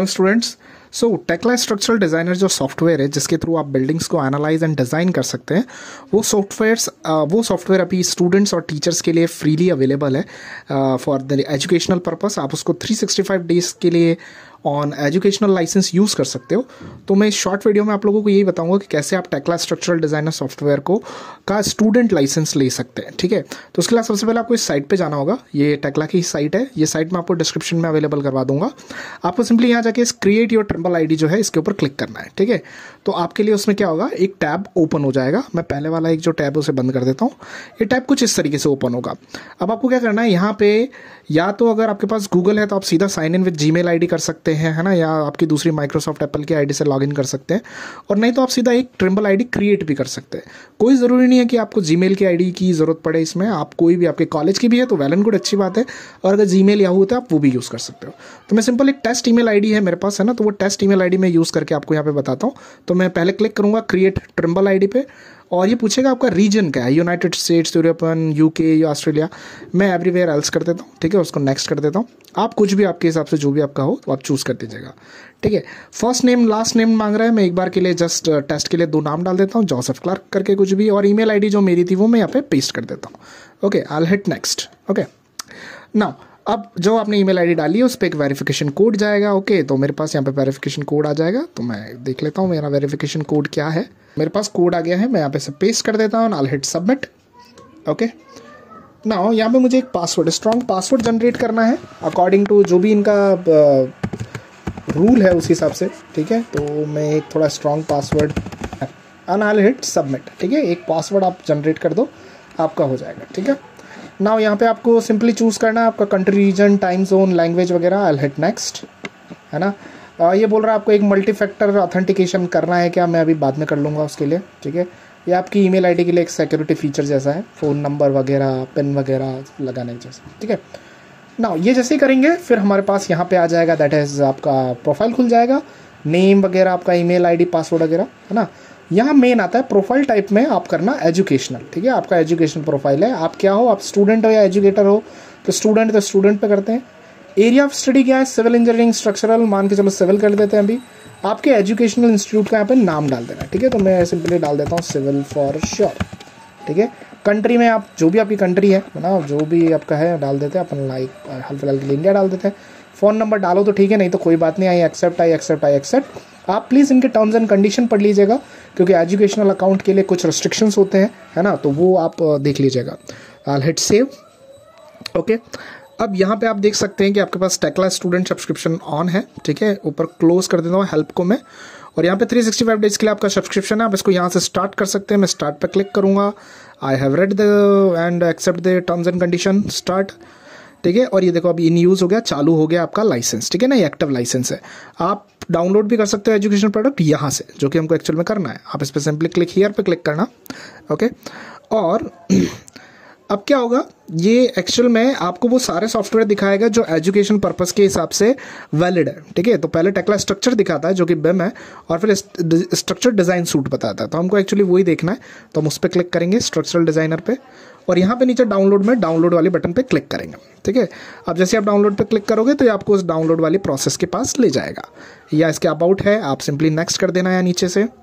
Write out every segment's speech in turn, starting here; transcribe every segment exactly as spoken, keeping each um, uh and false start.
Hello students. So Tekla structural designer जो software है जिसके थ्रू आप बिल्डिंग्स को एनालाइज एंड डिज़ाइन कर सकते हैं, वो सॉफ्टवेयर्स वो सॉफ्टवेयर अभी स्टूडेंट्स और टीचर्स के लिए फ्रीली अवेलेबल है फॉर द एजुकेशनल पर्पस। आप उसको थ्री सिक्सटी फाइव डेज़ के लिए ऑन एजुकेशनल लाइसेंस यूज़ कर सकते हो। तो मैं इस शॉर्ट वीडियो में आप लोगों को यही बताऊंगा कि कैसे आप टेक्ला स्ट्रक्चरल डिज़ाइनर सॉफ्टवेयर को का स्टूडेंट लाइसेंस ले सकते हैं। ठीक है, तो उसके लिए सबसे पहले आपको इस साइट पे जाना होगा। ये टेक्ला की साइट है, ये साइट मैं आपको डिस्क्रिप्शन में अवेलेबल करवा दूंगा। आपको सिंपली यहाँ जाके इस क्रिएट योर ट्रिम्बल आईडी जो है इसके ऊपर क्लिक करना है। ठीक है, तो आपके लिए उसमें क्या होगा, एक टैब ओपन हो जाएगा। मैं पहले वाला एक जो टैब उसे बंद कर देता हूँ। ये टैब कुछ इस तरीके से ओपन होगा। अब आपको क्या करना है, यहाँ पे या तो अगर आपके पास गूगल है तो आप सीधा sign in with Gmail ID कर सकते हैं, है ना, या आपकी दूसरी माइक्रोसॉफ्ट एप्पल की आईडी से लॉगिन कर सकते हैं, और नहीं तो आप सीधा एक ट्रिम्बल आईडी क्रिएट भी कर सकते हैं। कोई ज़रूरी नहीं है कि आपको जीमेल की आईडी की ज़रूरत पड़े इसमें। आप कोई भी, आपके कॉलेज की भी है तो वेल एंड गुड, अच्छी बात है, और अगर जीमेल याहू होता है आप वो भी यूज़ कर सकते हो। तो मैं सिंपल एक टेस्ट ईमेल आईडी है मेरे पास, है ना, तो वो टेस्ट ईमेल आईडी मैं यूज़ करके आपको यहाँ पे बताता हूँ। तो मैं पहले क्लिक करूँगा क्रिएट ट्रिम्बल आईडी पे, और ये पूछेगा आपका रीजन क्या है, यूनाइटेड स्टेट्स, यूरोपन, यूके या ऑस्ट्रेलिया। मैं एवरीवेयर एल्स कर देता हूँ। ठीक है, उसको नेक्स्ट कर देता हूँ। आप कुछ भी आपके हिसाब से जो भी आपका हो तो आप चूज़ कर दीजिएगा। ठीक है, फर्स्ट नेम लास्ट नेम मांग रहा है। मैं एक बार के लिए जस्ट टेस्ट के लिए दो नाम डाल देता हूँ, जोसेफ क्लार्क करके कुछ भी, और ईमेल आईडी जो मेरी थी वो मैं यहाँ पे पेस्ट कर देता हूँ। Okay, I will hit next. Okay, now अब जो आपने ईमेल आईडी डाली है उस पर एक वेरिफिकेशन कोड जाएगा। ओके, तो मेरे पास यहाँ पे वेरिफिकेशन कोड आ जाएगा। तो मैं देख लेता हूँ मेरा वेरिफिकेशन कोड क्या है। मेरे पास कोड आ गया है, मैं यहाँ पे से पेस्ट कर देता हूँ। I will hit submit. Okay, now यहाँ पे मुझे एक पासवर्ड, स्ट्रॉन्ग पासवर्ड जनरेट करना है अकॉर्डिंग टू जो भी इनका रूल है उस हिसाब से। ठीक है, तो मैं एक थोड़ा strong password and I will hit submit. ठीक है, एक पासवर्ड आप जनरेट कर दो, आपका हो जाएगा। ठीक है, नाउ यहाँ पे आपको सिंपली चूज़ करना है आपका country, region, time zone, language वगैरह। आई विल हिट नेक्स्ट, है ना। आ, ये बोल रहा है आपको एक मल्टी फैक्टर ऑथेंटिकेशन करना है क्या, मैं अभी बाद में कर लूँगा उसके लिए। ठीक है, ये आपकी ईमेल आईडी के लिए एक सिक्योरिटी फीचर जैसा है, फ़ोन नंबर वगैरह, पिन वगैरह लगाने जैसा। ठीक है, नाउ ये जैसे ही करेंगे फिर हमारे पास यहाँ पे आ जाएगा, दैट इज़ आपका प्रोफाइल खुल जाएगा, नेम वगैरह, आपका ईमेल आईडी, पासवर्ड वगैरह, है ना। यहाँ मेन आता है प्रोफाइल टाइप में आप करना एजुकेशनल। ठीक है, आपका एजुकेशनल प्रोफाइल है, आप क्या हो, आप स्टूडेंट हो या एजुकेटर हो। तो स्टूडेंट तो स्टूडेंट पे करते हैं। एरिया ऑफ स्टडी क्या है, सिविल इंजीनियरिंग, स्ट्रक्चरल, मान के चलो सिविल कर देते हैं अभी। आपके एजुकेशनल इंस्टीट्यूट का यहाँ पे नाम डाल देना। ठीक है, तो मैं सिंपली डाल देता हूँ सिविल फॉर श्योर। ठीक है, कंट्री में आप जो भी आपकी कंट्री है ना, जो भी आपका है डाल देते हैं अपन, लाइक हाल फिलहाल के लिए इंडिया डाल देते हैं। फ़ोन नंबर डालो तो ठीक है, नहीं तो कोई बात नहीं, I accept I accept I accept. आप प्लीज़ इनके टर्म्स एंड कंडीशन पढ़ लीजिएगा, क्योंकि एजुकेशनल अकाउंट के लिए कुछ रेस्ट्रिक्शंस होते हैं, है ना, तो वो आप देख लीजिएगा। I will hit save. Okay, अब यहाँ पे आप देख सकते हैं कि आपके पास टेक्ला स्टूडेंट सब्सक्रिप्शन ऑन है। ठीक है, ऊपर क्लोज कर देता हूँ हेल्प को मैं, और यहाँ पे थ्री सिक्सटी फाइव डेज के लिए आपका सब्सक्रिप्शन है। आप इसको यहाँ से स्टार्ट कर सकते हैं। मैं स्टार्ट पे क्लिक करूँगा। I have read the end accept the terms and condition, start. ठीक है, और ये देखो अभी इन यूज़ हो गया, चालू हो गया आपका लाइसेंस। ठीक है ना, ये एक्टिव लाइसेंस है। आप डाउनलोड भी कर सकते हो एजुकेशन प्रोडक्ट यहाँ से, जो कि हमको एक्चुअल में करना है। आप इस पर सिंपली क्लिक हियर पे क्लिक करना। ओके, और अब क्या होगा, ये एक्चुअल में आपको वो सारे सॉफ्टवेयर दिखाएगा जो एजुकेशन पर्पस के हिसाब से वैलिड है। ठीक है, तो पहले टेक्ला स्ट्रक्चर दिखाता है जो कि बिम है, और फिर स्ट्रक्चर डिज़ाइन सूट बताता है। तो हमको एक्चुअली वही देखना है, तो हम उस पर क्लिक करेंगे स्ट्रक्चरल डिज़ाइनर पे, और यहाँ पे नीचे डाउनलोड में डाउनलोड वाले बटन पे क्लिक करेंगे। ठीक है, अब जैसे आप डाउनलोड पे क्लिक करोगे तो ये आपको उस डाउनलोड वाली प्रोसेस के पास ले जाएगा, या इसके अबाउट है, आप सिंपली नेक्स्ट कर देना है नीचे से।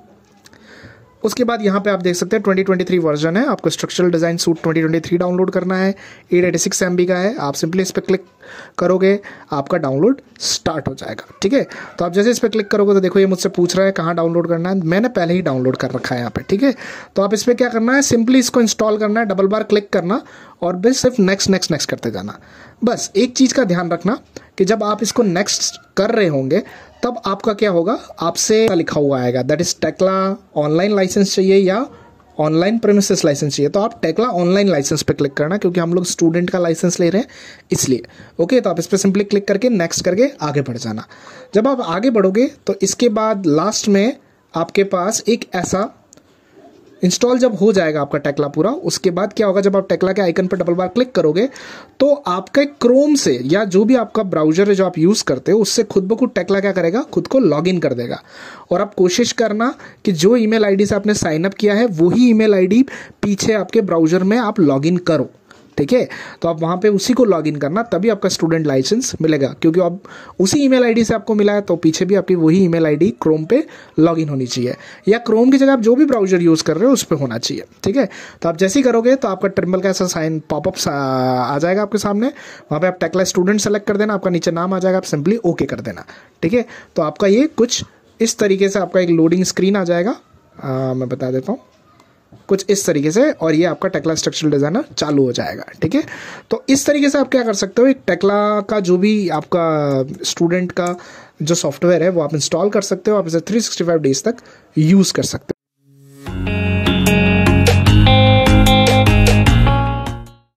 उसके बाद यहाँ पे आप देख सकते हैं ट्वेंटी ट्वेंटी थ्री वर्जन है, आपको structural design suite twenty twenty three download करना है। Eight eighty six M B का है। आप सिंपली इस पर क्लिक करोगे, आपका डाउनलोड स्टार्ट हो जाएगा। ठीक है, तो आप जैसे इस पर क्लिक करोगे तो देखो ये मुझसे पूछ रहा है कहाँ डाउनलोड करना है। मैंने पहले ही डाउनलोड कर रखा है यहाँ पे। ठीक है, तो आप इस पर क्या करना है, सिंपली इसको इंस्टॉल करना है, डबल बार क्लिक करना, और बस सिर्फ नेक्स्ट नेक्स्ट नेक्स्ट करते जाना। बस एक चीज़ का ध्यान रखना कि जब आप इसको नेक्स्ट कर रहे होंगे तब आपका क्या होगा, आपसे लिखा हुआ आएगा, that is Tekla online license चाहिए या ऑनलाइन प्रीमिसेस लाइसेंस चाहिए। तो आप टेक्ला ऑनलाइन लाइसेंस पे क्लिक करना, क्योंकि हम लोग स्टूडेंट का लाइसेंस ले रहे हैं इसलिए। ओके, तो आप इस पर सिंपली क्लिक करके नेक्स्ट करके आगे बढ़ जाना। जब आप आगे बढ़ोगे तो इसके बाद लास्ट में आपके पास एक ऐसा इंस्टॉल जब हो जाएगा आपका टेक्ला पूरा, उसके बाद क्या होगा, जब आप टेक्ला के आइकन पर डबल बार क्लिक करोगे तो आपके क्रोम से या जो भी आपका ब्राउजर है जो आप यूज करते हो उससे खुद ब खुद टेक्ला क्या करेगा, खुद को लॉगिन कर देगा। और आप कोशिश करना कि जो ईमेल आईडी से आपने साइन अप किया है वही ईमेल आईडी पीछे आपके ब्राउजर में आप लॉगिन करो। ठीक है। तो आप वहाँ पे उसी को लॉगिन करना, तभी आपका स्टूडेंट लाइसेंस मिलेगा, क्योंकि अब उसी ईमेल आईडी से आपको मिला है तो पीछे भी आपकी वही ईमेल आईडी क्रोम पे लॉगिन होनी चाहिए, या क्रोम की जगह आप जो भी ब्राउजर यूज़ कर रहे हो उस पर होना चाहिए, ठीक है। तो आप जैसे ही करोगे तो आपका टर्मिनल का ऐसा साइन पॉपअप आ जाएगा आपके सामने, वहाँ पे आप टेक्ला स्टूडेंट सेलेक्ट कर देना, आपका नीचे नाम आ जाएगा, आप सिंपली ओके कर देना, ठीक है। तो आपका ये कुछ इस तरीके से आपका एक लोडिंग स्क्रीन आ जाएगा, आ, मैं बता देता हूँ कुछ इस तरीके से, और ये आपका टेक्ला स्ट्रक्चरल डिज़ाइनर चालू हो जाएगा, ठीक है। तो इस तरीके से आप क्या कर सकते हो, एक टेक्ला का जो भी आपका स्टूडेंट का जो सॉफ्टवेयर है वो आप इंस्टॉल कर सकते हो, आप इसे थ्री सिक्सटी फाइव डेज तक यूज़ कर सकते हो।